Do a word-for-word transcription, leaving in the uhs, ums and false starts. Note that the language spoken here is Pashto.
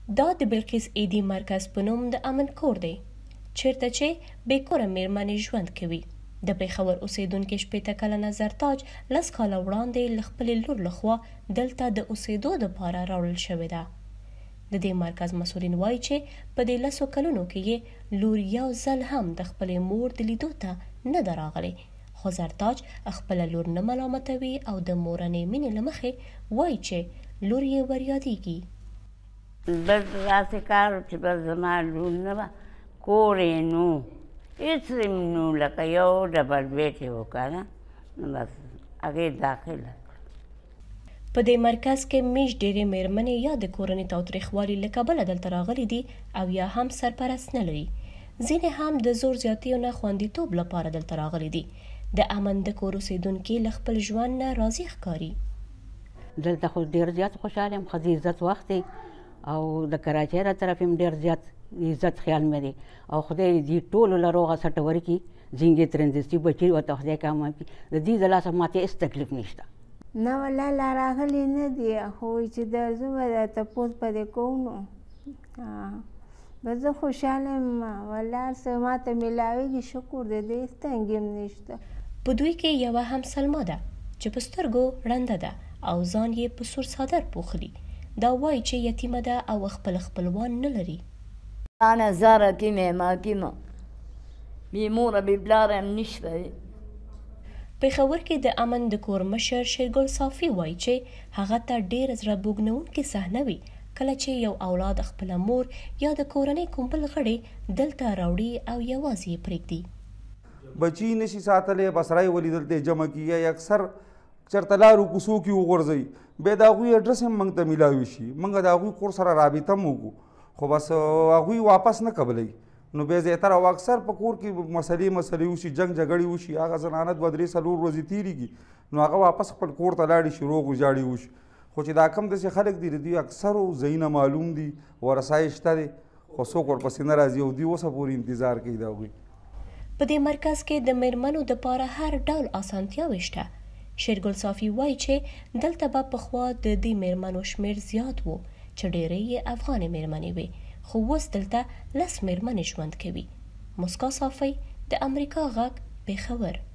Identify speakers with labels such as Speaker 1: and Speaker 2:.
Speaker 1: دا د بلقیس ایدي مرکز په نوم د امن کور دی چیرته چې بې کوره میرمنې ژوند کوي. د پېښور اوسیدونکي شپېته کلنه زرتاج لس کاله وړاندې له خپلې لور لخوا دلته د اوسېدو دپاره راوړل شوې ده. د دې مرکز مسؤلین وایي چې په دې لسو کلونو کې یې لور یو ځل هم د خپلې مور د لیدو ته نه ده راغلې، خو زرتاج خپله لور نه ملامتوي او د مورنۍ مینې له مخې وایي چې لور یې وریادېږي.
Speaker 2: بل داسې کار و چې بل زما لور نه وه، کور یې نو هېڅ نو، لکه یو ډبل بیټ یې و که نه، نو بس هغې داخله.
Speaker 1: په دې مرکز کې میش ډېرې میرمنې یا د کورنۍ تاوتریخوالي له کبله دلته راغلي دي او یا هم سرپرست نه لري. ځینې هم د زور زیاتیو نه خوندیتوب لپاره دلته راغلي دي. د امن د کور اوسیدونکي له خپل ژوند نه راضي ښکاري.
Speaker 3: دلته خو ډېر زیات خوشحاله یم، ښځې عزت وخت دی او د کراچۍ را طرف یم ډېر زیات عزت خیال مې دی او خدای دې ټولو له روغه سټه ورکړي، زینګې ترنځستي بچي ورته خدای کامه کړي. د دې د لاسه ماته هېڅ تکلیف نشته.
Speaker 4: نه والله لا راغلی نه دي، خو چې د زه به د تپوس پرې کوم نو به زه خوشحاله یم. والله هر څه ماته میلاویږي، شکر دی، د هېڅ تنګ هم نشته.
Speaker 1: په دوی کې یوه همسلما ده چې په سترګو ړنده ده او ځان یې په سور څادر پوښلي. دا وایي چې یتیمه ده او خپل خپلوان نه لري.
Speaker 5: أنا زارتي مهماتيما بی موره بی پلاره هم نشته.
Speaker 1: پېښور کې د امن د کور مشر شیرګل صافي وایي چې هغه ته ډېره زړه بوږنوونکې صحنه وي کله چې یو اولاد خپله مور یا د کورنۍ کوم بل غړی دلته راوړي او یوازې یې پرېږدي.
Speaker 6: بچي نشي ساتلی، بس رای ولیدل ته جمع کیږي، اکثر چېرته لارو کوڅو کې وغورځوي، بیا د هغوی اډرس هم موږ ته میلاوي شي، موږ د هغوی کور سره رابطه هم وکړو، خو بس هغوی واپس نه قبلوي. نو بیا زیاتره او اکثر په کور کې مسلې مسلې وشي، جنګ جګړې وشي، هغه زنانه دوه درې څلور ورځې تېرېږي، نو هغه واپس خپل کور ته لاړې شي، روغ وژاړې وشي. خو چې دا کم داسې خلک دي د دوی اکثرو ځایونه معلوم دي، ورسایې شته دی، خو څوک ورپسې نه راځي او دوی اوسه پورې انتظار کوي د هغوی.
Speaker 1: په دې مرکز کې د میرمنو دپاره هر ډول اسانتیاوې شته. شیرګل صافي وایي چې دلته به پخوا د دې میرمنو شمېر زیات و چې ډېرې یې افغانې میرمنې وې، خو اوس دلته لس میرمنې ژوند کوي. مسکا صافی د امریکا غږ پېښور.